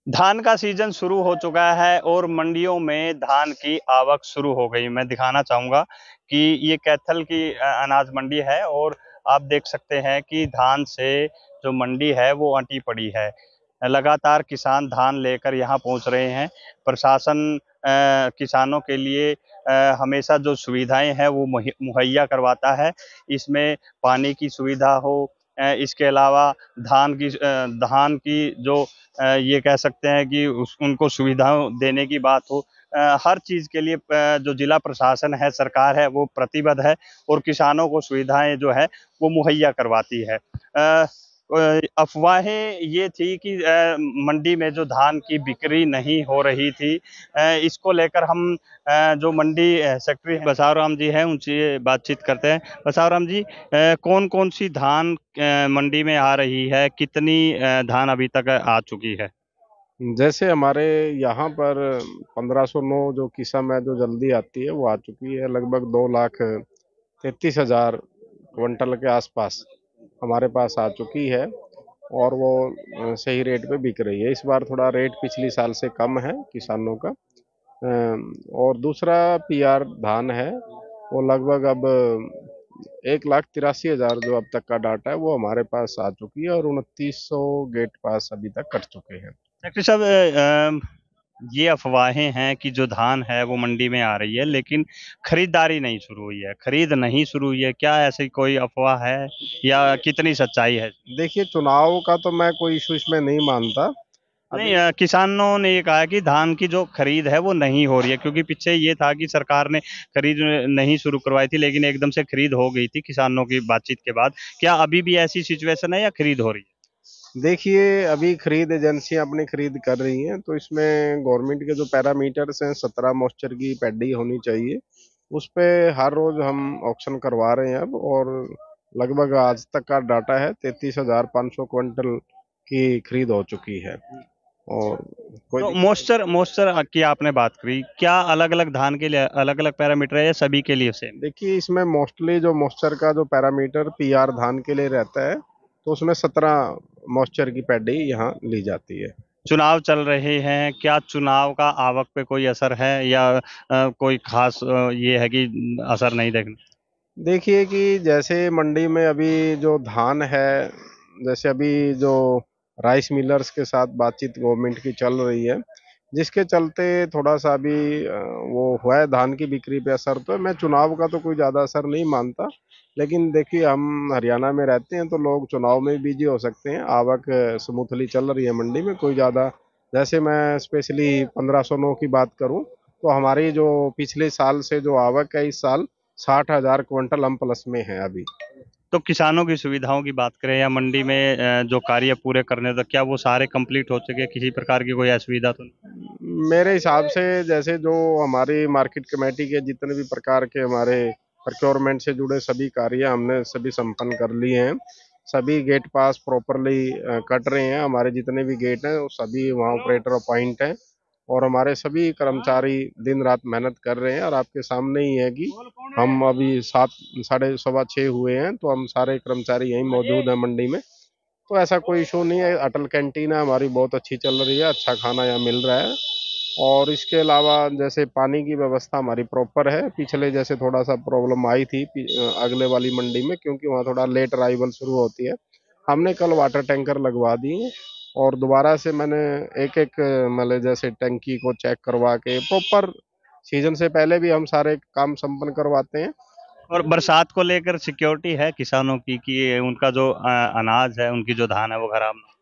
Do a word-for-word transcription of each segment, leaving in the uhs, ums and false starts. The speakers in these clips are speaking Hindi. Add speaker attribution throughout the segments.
Speaker 1: धान का सीजन शुरू हो चुका है और मंडियों में धान की आवक शुरू हो गई। मैं दिखाना चाहूँगा कि ये कैथल की अ, अनाज मंडी है और आप देख सकते हैं कि धान से जो मंडी है वो अटी पड़ी है। लगातार किसान धान लेकर यहाँ पहुँच रहे हैं। प्रशासन अ, किसानों के लिए अ, हमेशा जो सुविधाएँ हैं वो मुह मुहैया करवाता है। इसमें पानी की सुविधा हो, अ, इसके अलावा धान की अ, धान की जो अ, ये कह सकते हैं कि उस उनको सुविधाओं देने की बात हो, अ, हर चीज़ के लिए अ, जो जिला प्रशासन है, सरकार है, वो प्रतिबद्ध है और किसानों को सुविधाएँ जो है, वो मुहैया करवाती है। अ अ, अफ़वाहें ये थी कि अ, मंडी में जो धान की बिक्री नहीं हो रही थी, अ, इसको लेकर हम अ, जो मंडी अ, सेक्रेटरी बसव राम जी हैं, उनसे बातचीत करते हैं। बसव राम जी, अ, कौन-कौन सी धान अ, मंडी में आ रही है? कितनी अ, धान अभी तक आ चुकी है?
Speaker 2: जैसे हमारे यहाँ पर पंद्रह सौ नौ जो किस्म है जो जल्दी आती है वो आ चुकी है। लगभग दो लाख तैंतीस हजार क्विंटल के आसपास हमारे पास आ चुकी है और वो अ, सही रेट पे बिक रही है। इस बार थोड़ा रेट पिछली साल से कम है किसानों का। अ, और दूसरा पी आर धान है, वो लगभग अब एक लाख तिरासी हजार जो अब तक का डाटा है वो हमारे पास आ चुकी है और उनतीस सौ गेट पास अभी तक कट चुके हैं।
Speaker 1: सेक्रेटरी साहब, अ, अ, ये अफ़वाहें हैं कि जो धान है वो मंडी में आ रही है, लेकिन खरीदारी नहीं शुरू हुई है। खरीद नहीं शुरू हुई है, क्या ऐसी कोई अफ़वाह है या कितनी सच्चाई है?
Speaker 2: देखिए, चुनाव का तो मैं कोई इशू इसमें नहीं मानता।
Speaker 1: नहीं,
Speaker 2: अभी
Speaker 1: अ, किसानों ने ये कहा है कि धान की जो खरीद है वो नहीं हो रही है, क्योंकि पीछे ये था कि सरकार ने खरीद नहीं शुरू करवाई थी, लेकिन एकदम से खरीद हो गई थी किसानों की बातचीत के बाद। क्या अभी भी ऐसी सिचुएशन है या खरीद हो रही है?
Speaker 2: देखिए, अभी खरीद एजेंसियां अपनी खरीद कर रही हैं, तो इसमें गवर्नमेंट के जो पैरामीटर्स हैं, सत्रह मॉइस्चर की पैडी होनी चाहिए। उस पे हर रोज हम ऑक्शन करवा रहे हैं अब, और लगभग आज तक का डाटा है तैतीस हजार पाँच सौ क्विंटल की खरीद हो चुकी है। और कोई
Speaker 1: तो
Speaker 2: दिक-
Speaker 1: मॉइस्चर मॉइस्चर की आपने बात करी, क्या अलग-अलग धान के लिए अलग-अलग पैरामीटर है या सभी के लिए सेम?
Speaker 2: देखिए, इसमें मोस्टली जो मॉइस्चर का जो पैरामीटर पी आर धान के लिए रहता है, तो उसमें सत्रह मॉइस्चर की पैडी यहाँ ली जाती है।
Speaker 1: चुनाव चल रहे हैं, क्या चुनाव का आवक पे कोई असर है या अ, कोई ख़ास अ, ये है कि असर नहीं देखना?
Speaker 2: देखिए कि जैसे मंडी में अभी जो धान है, जैसे अभी जो राइस मिलर्स के साथ बातचीत गवर्नमेंट की चल रही है, जिसके चलते थोड़ा सा अभी अ, वो हुआ है धान की बिक्री पे असर। तो मैं चुनाव का तो कोई ज़्यादा असर नहीं मानता, लेकिन देखिए, हम हरियाणा में रहते हैं तो लोग चुनाव में भी बिजी हो सकते हैं। आवक स्मूथली चल रही है मंडी में, कोई ज़्यादा। जैसे मैं स्पेशली पंद्रह सौ नौ की बात करूं, तो हमारी जो पिछले साल से जो आवक है इस साल साठ हजार क्विंटल हम प्लस में है अभी।
Speaker 1: तो किसानों की सुविधाओं की बात करें या मंडी में अ, जो कार्य पूरे करने, तो क्या वो सारे कंप्लीट हो चुके हैं? किसी प्रकार की कोई असुविधा तो नहीं?
Speaker 2: मेरे हिसाब से जैसे जो हमारी मार्केट कमेटी के जितने भी प्रकार के हमारे प्रोक्योरमेंट से जुड़े सभी कार्य हमने सभी संपन्न कर लिए हैं। सभी गेट पास प्रॉपरली कट रहे हैं। हमारे जितने भी गेट हैं वो सभी वहाँ ऑपरेटर अपॉइंट हैं, और हमारे सभी कर्मचारी दिन रात मेहनत कर रहे हैं। और आपके सामने ही है कि हम अभी सात साढ़े सवा छः हुए हैं, तो हम सारे कर्मचारी यहीं मौजूद हैं मंडी में। तो ऐसा कोई इशू नहीं है। अटल कैंटीन है हमारी, बहुत अच्छी चल रही है, अच्छा खाना यहाँ मिल रहा है। और इसके अलावा जैसे पानी की व्यवस्था हमारी प्रॉपर है। पिछले जैसे थोड़ा सा प्रॉब्लम आई थी पि- अगले वाली मंडी में, क्योंकि वहाँ थोड़ा लेट अराइवल शुरू होती है। हमने कल वाटर टैंकर लगवा दिए, और दोबारा से मैंने एक एक मतलब जैसे टंकी को चेक करवा के प्रॉपर, सीजन से पहले भी हम सारे काम संपन्न करवाते हैं।
Speaker 1: और बरसात को लेकर सिक्योरिटी है किसानों की कि उनका जो अ, अनाज है, उनकी जो धान है वो खराब ना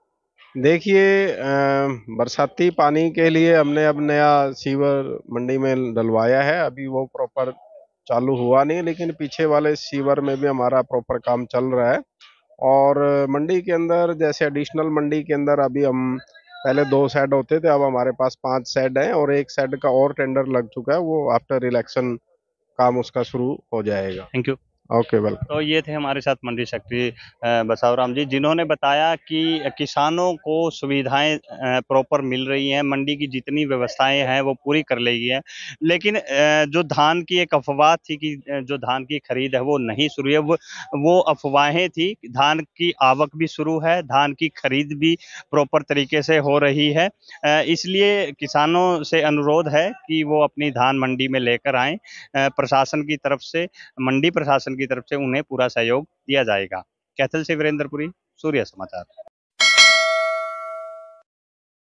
Speaker 2: देखिए, अ, बरसाती पानी के लिए हमने अब नया सीवर मंडी में डलवाया है। अभी वो प्रॉपर चालू हुआ नहीं, लेकिन पीछे वाले सीवर में भी हमारा प्रॉपर काम चल रहा है। और मंडी के अंदर जैसे एडिशनल मंडी के अंदर अभी हम, पहले दो शेड होते थे, अब हमारे पास पांच शेड हैं, और एक शेड का और टेंडर लग चुका है, वो आफ्टर इलेक्शन काम उसका शुरू हो जाएगा।
Speaker 1: हो। Thank you.
Speaker 2: Okay welcome.
Speaker 1: तो ये थे हमारे साथ मंडी सेक्रेटरी अ, बसावराम जी, जिन्होंने बताया कि किसानों को सुविधाएं प्रॉपर मिल रही हैं, मंडी की जितनी व्यवस्थाएं हैं वो पूरी कर ली है। लेकिन अ, जो धान की एक अफवाह थी कि अ, जो धान की खरीद है वो नहीं शुरू है, वो वो अफवाहें थी। धान की आवक भी शुरू है, धान की खरीद भी प्रॉपर तरीके से हो रही है। अ, इसलिए किसानों से अनुरोध है कि वो अपनी धान मंडी में लेकर आएं। अ, प्रशासन की तरफ से, मंडी प्रशासन की तरफ से उन्हें पूरा सहयोग दिया जाएगा। कैथल से वीरेंद्रपुरी, सूर्य समाचार।